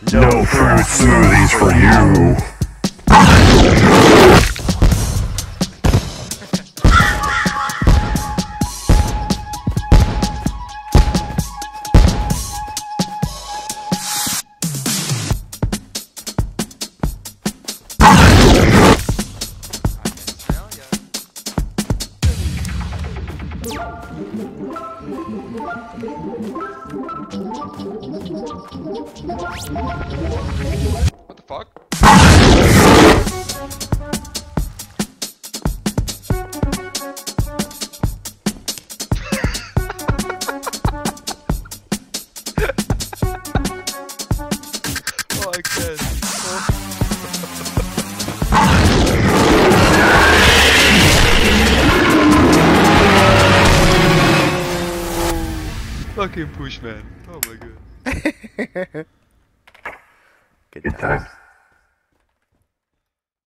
No fruit smoothies for you. What the fuck? Oh, I can't. Fucking push, man. Oh my god. Good times.